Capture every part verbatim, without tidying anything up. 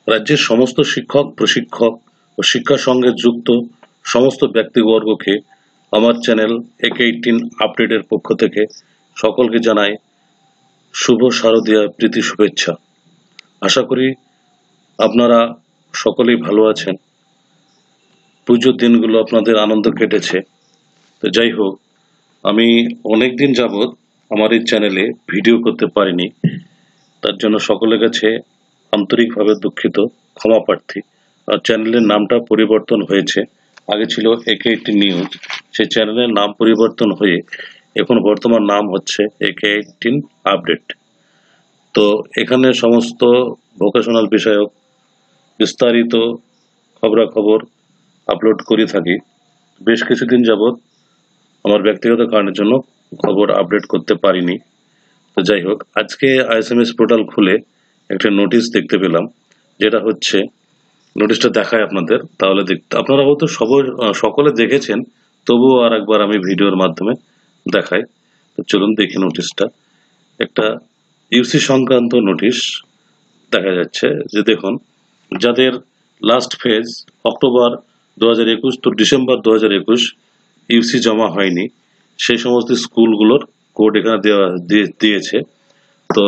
রাজ্যের সমস্ত শিক্ষক, প্রশিক্ষক ও শিক্ষার সঙ্গে যুক্ত সমস্ত ব্যক্তিবর্গকে আমার চ্যানেল একে এইটিন আপডেটের পক্ষ থেকে সকলকে জানাই শুভ শারদীয়া প্রীতি শুভেচ্ছা। আশা করি আপনারা সকলেই ভালো আছেন। পুজোর দিনগুলো আপনাদের আনন্দ কেটেছে। তো যাই হোক, আমি অনেকদিন যাবৎ আমার এই চ্যানেলে ভিডিও করতে পারিনি, তার জন্য সকলের কাছে আন্তরিকভাবে দুঃখিত, ক্ষমা প্রার্থী। আর চ্যানেলের নামটা পরিবর্তন হয়েছে, আগে ছিল একে এইটিন নিউজ, সেই চ্যানেলের নাম পরিবর্তন হয়ে এখন বর্তমান নাম হচ্ছে একে এইটিন আপডেট। তো এখানে সমস্ত ভোকেশনাল বিষয়ক বিস্তারিত খবরাখবর আপলোড করে থাকি। বেশ কিছুদিন যাবৎ আমার ব্যক্তিগত কারণের জন্য খবর আপডেট করতে পারিনি। তো যাই হোক, আজকে আইএসএমএস পোর্টাল খুলে একটা নোটিশ দেখতে পেলাম, যেটা হচ্ছে নোটিশটা দেখায় আপনাদের, তাহলে দেখতে আপনারা হয়তো সবাই সকলে দেখেছেন, তবুও আর একবার আমি ভিডিওর মাধ্যমে দেখাই। তো চলুন দেখি নোটিশটা। একটা ইউসি সংক্রান্ত নোটিশ দেখা যাচ্ছে, যে দেখুন, যাদের লাস্ট ফেজ অক্টোবর দু হাজার একুশ তো ডিসেম্বর দু হাজার একুশ ইউসি জমা হয়নি, সেই সমস্ত স্কুলগুলোর কোড এখানে দেওয়া দিয়েছে। তো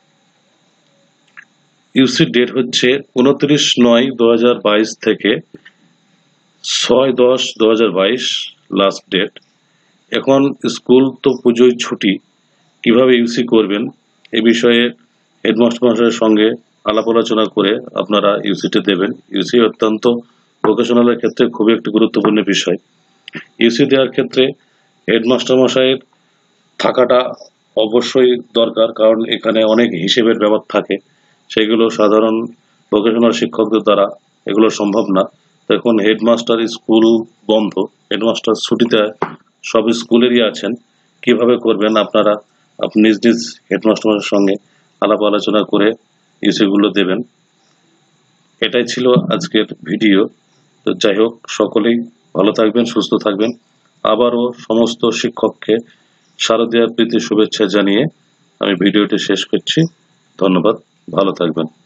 ইউসি ডেট হচ্ছে উনত্রিশ নয় দু হাজার বাইশ থেকে ছয় দশ দু হাজার বাইশ লাস্ট ডেট। এখন স্কুল তো পুজোয় ছুটি, কিভাবে ইউসি করবেন এ বিষয়ে হেডমাস্টার মশাইয়ের সঙ্গে আলাপ আলোচনা করে আপনারা ইউসিটি দেবেন। ইউসি অত্যন্ত ভোকেশনালের ক্ষেত্রে খুবই একটি গুরুত্বপূর্ণ বিষয়। ইউসি দেওয়ার ক্ষেত্রে হেডমাস্টার মশাইয়ের থাকাটা অবশ্যই দরকার, কারণ এখানে অনেক হিসেবের ব্যাপার থাকে, সেগুলো সাধারণ ভোকেশনাল শিক্ষকদের দ্বারা এগুলো সম্ভব না। এখন হেডমাস্টার স্কুল বন্ধ, হেডমাস্টার ছুটিতে সব স্কুলেরই আছেন, কিভাবে করবেন আপনারা আপনি নিজ নিজ হেডমাস্টারের সঙ্গে আলাপ আলোচনা করে ইস্যুগুলো দেবেন। এটাই ছিল আজকের ভিডিও। তো যাই হোক, সকলেই ভালো থাকবেন, সুস্থ থাকবেন। আবারও সমস্ত শিক্ষককে শারদীয়ার প্রীতি শুভেচ্ছা জানিয়ে আমি ভিডিওটি শেষ করছি। ধন্যবাদ, ভালো থাকবেন।